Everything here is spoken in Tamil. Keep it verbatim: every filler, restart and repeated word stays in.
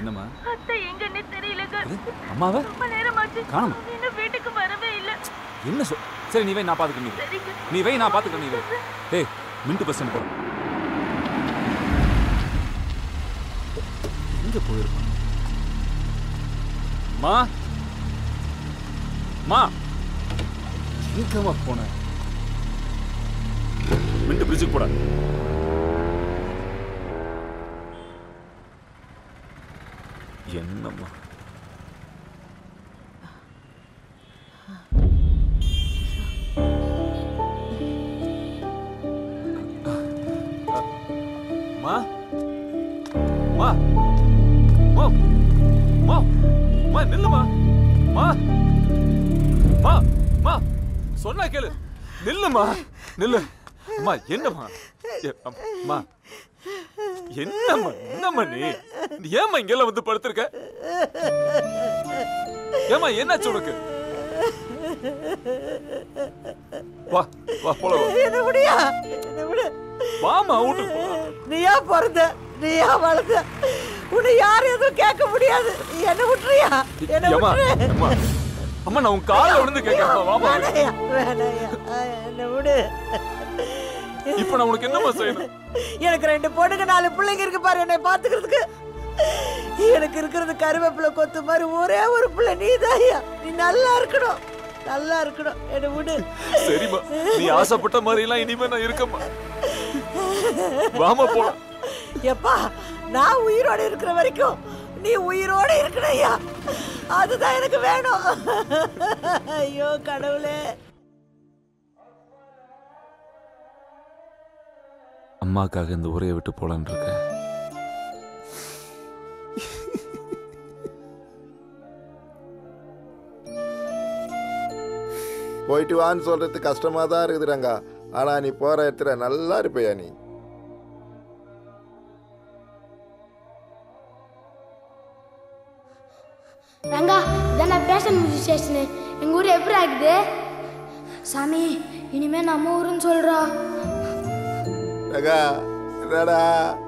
என்னம்மா அத்தை எங்கன்னு தெரியலங்க. அம்மாவே ரொம்ப நேரமாச்சு காணோம். இன்னும் வீட்டுக்கு வரவே இல்ல. என்ன சொல் சரி நீ வை நான் பாத்துக்கிறேன். சரிங்க. நீ வை நான் பாத்துக்கிறேன். நீ வை. டேய் மின்ட் பஸ் போ. எங்க போயிருப்பான்? மா மா எங்கம்மா போன? மின்ட் பிரிட்ஜுக்கு போடா. என்னம்மா மா மா மா மா மா நில்லுமா மா மா மா சொன்னா கேளு நில்லுமா நில்லு அம்மா என்னம்மா அம்மா என்னம்மா என்னம்மா நீ ஏம்மா இங்கெல்லாம் வந்து படுத்திருக்க? ஏம்மா என்னாச்சு உனக்கு? வா வா போலாம். என்ன முடியா என்ன விடு. வாமா வீட்டுக்கு போலாம். நீயா பிறந்த நீயா வளர்ந்த உன்னை யாரும் எதுவும் கேட்க முடியாது. என்ன விட்டுறியா என்ன விட்டுரு. அம்மா அம்மா நான் உன் காலை விழுந்து கேட்கறேன். வாமா வேணாயா வேணாயா என்ன விடு. இப்ப நான் உனக்கு என்னமா செய்யணும்? எனக்கு ரெண்டு பொண்ணுங்க நாலு பிள்ளைங்க இருக்கு பாரு என்னை பாத்துக்கிறதுக்கு. எனக்கு இருக்கிறது கருவேப்பிலை கொத்து மாதிரி ஒரே ஒரு பிள்ளை நீதாயா. நீ நல்லா இருக்கணும் நல்லா இருக்கணும் என்ன விடு. சரிம்மா நீ ஆசைப்பட்ட மாதிரி எல்லாம் இனிமே நான் இருக்கம்மா. வாமா போலாம். எப்பா நான் உயிரோட இருக்கிற வரைக்கும் நீ உயிரோட இருக்கணையா அதுதான் எனக்கு வேணும். ஐயோ கடவுளே. அம்மாக்காக இந்த ஊரையை விட்டு போலான்னு இருக்கேன். போயிட்டு வான்னு சொல்றது கஷ்டமா தான் இருக்குது ரங்கா. ஆனா நீ போற இடத்துல நல்லா இருப்பையா நீ. ரங்கா இதான் பேஷன் மியூசிக் ஸ்டேஷனு. எங்க ஊர் எப்படி ஆகுது சாமி? இனிமே நம்ம ஊருன்னு சொல்றா. ரங்கா என்னடா